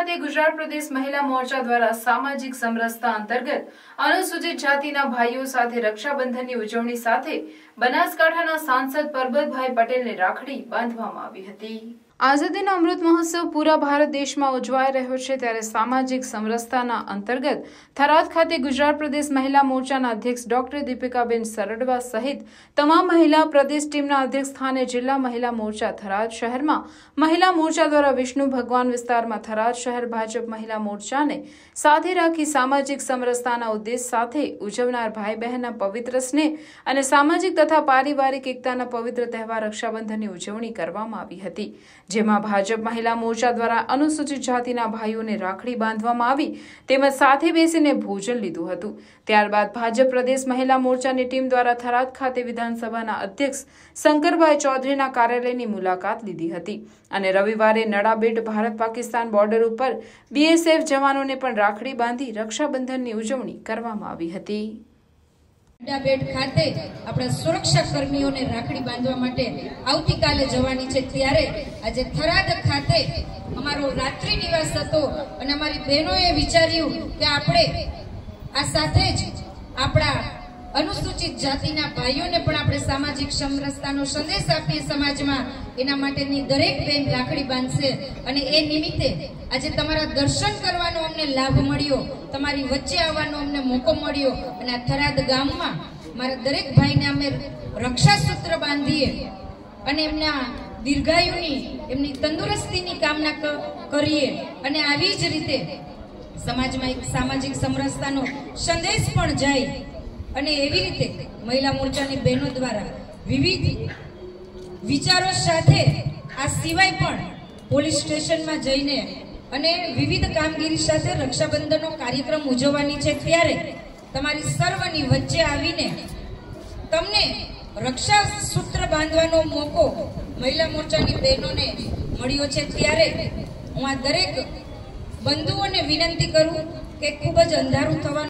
ખાતે ગુજરાત પ્રદેશ મહિલા મોરચા દ્વારા સામાજિક સમરસતા અંતર્ગત અનુસૂચિત જાતિના ભાઈઓ સાથે રક્ષાબંધનની ઉજવણી સાથે બનાસકાંઠાના સાંસદ પરબતભાઈ પટેલને રાખડી બાંધવામાં આવી હતી। આઝાદીનો અમૃત મહોત્સવ પૂરા ભારત દેશમાં ઉજવાઈ રહ્યો છે, ત્યારે સામાજિક સમરસતાના અંતર્ગત થરાદ ખાતે ગુજરાત પ્રદેશ મહિલા મોરચાના અધ્યક્ષ ડોક્ટર દીપિકાબેન સરડવા સહિત તમામ મહિલા પ્રદેશ ટીમના અધ્યક્ષ સ્થાને જિલ્લા મહિલા મોરચા થરાદ શહેરમાં મહિલા મોરચા દ્વારા વિષ્ણુ ભગવાન વિસ્તારમાં થરાદ શહેર ભાજપ મહિલા મોરચાને સાથે રાખી સામાજિક સમરસતાના ઉદ્દેશ સાથે ઉજવનાર ભાઈ બહેનના પવિત્ર સ્નેહ અને સામાજિક તથા પારિવારિક એકતાના પવિત્ર તહેવાર રક્ષાબંધનની ઉજવણી કરવામાં આવી હતી, જેમાં ભાજપ મહિલા મોરચા દ્વારા અનુસૂચિત જાતિના ભાઈઓને રાખડી બાંધવામાં આવી તેમજ સાથે બેસીને ભોજન લીધું હતું। ત્યારબાદ ભાજપ પ્રદેશ મહિલા મોરચાની ટીમ દ્વારા થરાદ ખાતે વિધાનસભાના અધ્યક્ષ શંકરભાઈ ચૌધરીના કાર્યાલયની મુલાકાત લીધી હતી અને રવિવારે નડાબેટ ભારત પાકિસ્તાન બોર્ડર ઉપર બીએસએફ જવાનોને પણ રાખડી બાંધી રક્ષાબંધનની ઉજવણી કરવામાં આવી હતી। નડાબેટ ખાતે આપણા સુરક્ષા કર્મીઓને રાખડી બાંધવા માટે આવતીકાલે જવાની છે, ત્યારે આજે થરાદ ખાતે અમારો રાત્રિ નિવાસ હતો અને અમારી બહેનોએ વિચાર્યું કે આપણે આ સાથે જ આપણા અનુસૂચિત જાતિના ભાઈઓને પણ આપણે સામાજિક સમરસતાનો સંદેશ આપીએ સમાજમાં, એના માટેની દરેક બહેન રાખડી બાંધશે અને એ નિમિત્તે આજે તમારા દર્શન કરવાનો અમને લાભ મળ્યો, તમારી વચ્ચે આવવાનો અમને મોકો મળ્યો અને આ થરાદ ગામમાં મારા દરેક ભાઈને અમે રક્ષાસૂત્ર બાંધીએ અને એમના દીર્ઘાયુની એમની તંદુરસ્તીની કામના કરીએ અને આવી જ રીતે સમાજમાં એક સામાજિક સમરસતાનો સંદેશ પણ જાય અને એવી રીતે મહિલા મોરચાની બહેનો દ્વારા વિવિધ વિચારો સાથે આ સિવાય પણ પોલીસ સ્ટેશનમાં જઈને અને વિવિધ કામગીરી સાથે રક્ષાબંધનનો કાર્યક્રમ ઉજવવાની છે, ત્યારે તમારી સર્વની વચ્ચે આવીને તમને રક્ષા સૂત્ર બાંધવાનો મોકો મહિલા મોરચાની બહેનોને મળ્યો છે, ત્યારે હું આ દરેક બંધુઓને વિનંતી કરું કે ખૂબ જ અંધારું થવાનું